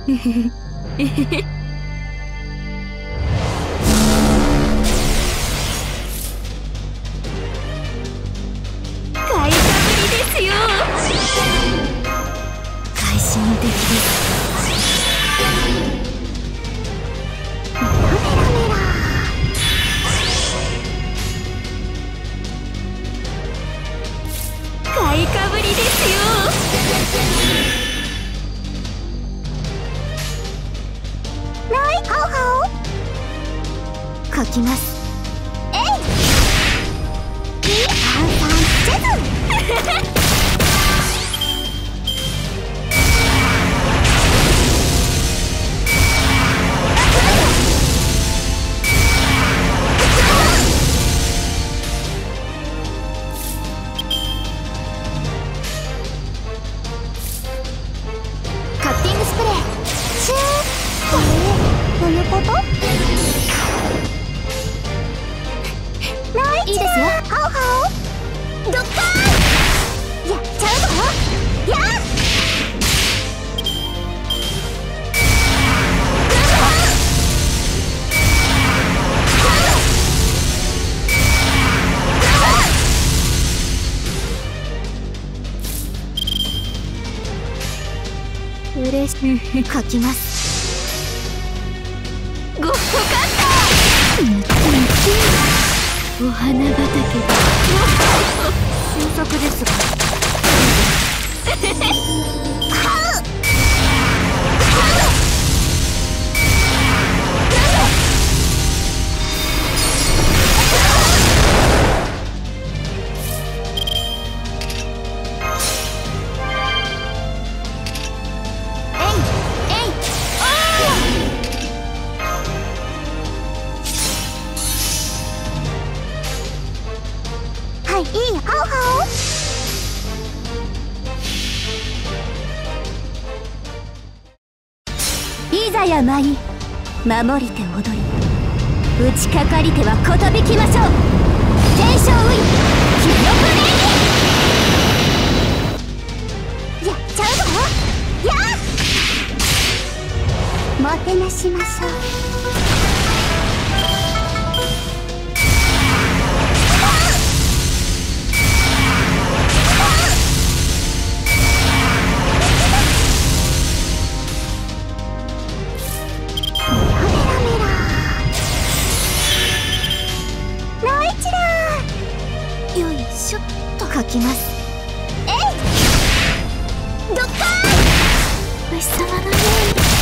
えへへえへへ。買いかぶりですよ。会心的です。 メラメラメラ。 買いかぶりですよ。 ない、ハオハオ。 書きます。 えい。ピーハンサンジェズ。カッティングスプレー。シュー。どういうこと？いいですよ。ハオハオ。ドッカーン。やっちゃうぞ。やっ。 嬉しい。書きます。ごっこかった。お花畑だ。俊足ですが。 はい、いい、ハオハオ。いざや舞い、守りて踊り、打ちかかりてはことびきましょう。天正ウイ、気力でやっちゃうぞ。やっもてなしましょう。 よいしょっと書きます。 えい。ドッカーン。 虫様のように。